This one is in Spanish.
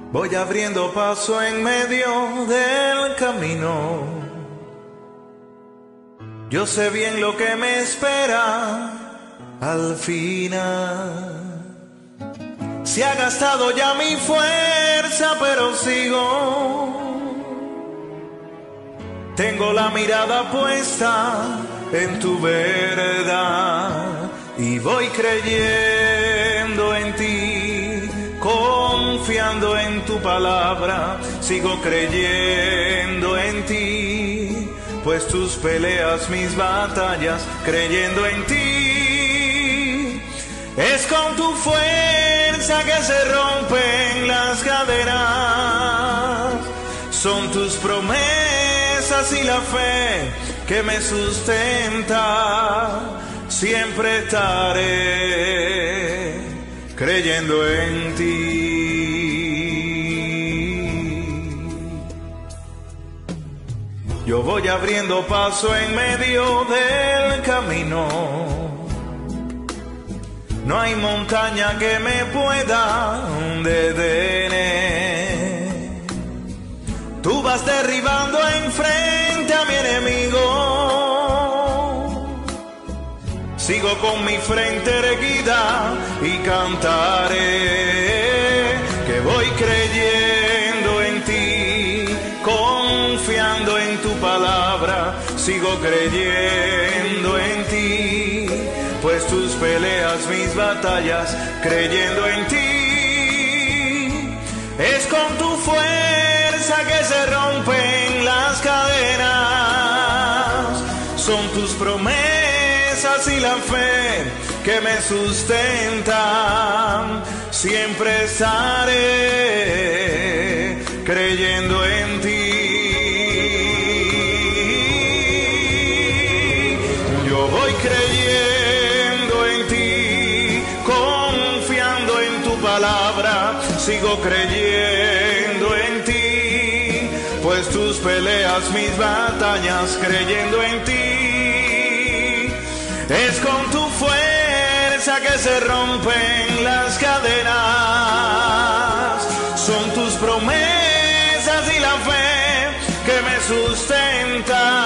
Voy abriendo paso en medio del camino. Yo sé bien lo que me espera al final. Se ha gastado ya mi fuerza, pero sigo. Tengo la mirada puesta en tu verdad y voy creyendo en ti, confiando en tu palabra. Sigo creyendo en ti, pues tus peleas, mis batallas, creyendo en ti. Es con tu fuerza que se rompen las cadenas, son tus promesas y la fe que me sustenta. Siempre estaré creyendo en ti. Yo voy abriendo paso en medio del camino. No hay montaña que me pueda detener. Tú vas derribando enfrente a mi enemigo. Sigo con mi frente erguida y cantaré que voy creyendo en ti, confiando en tu palabra. Sigo creyendo en ti, pues tus peleas, mis batallas, creyendo en ti. Es con tu fuerza que se rompen las cadenas, son tus promesas y la fe que me sustentan. Siempre estaré creyendo en ti. Yo voy creyendo en ti, confiando en tu palabra. Sigo creyendo en ti, pues tus peleas, mis batallas, creyendo en ti. Es con tu fuerza que se rompen las cadenas, son tus promesas y la fe que me sustentan.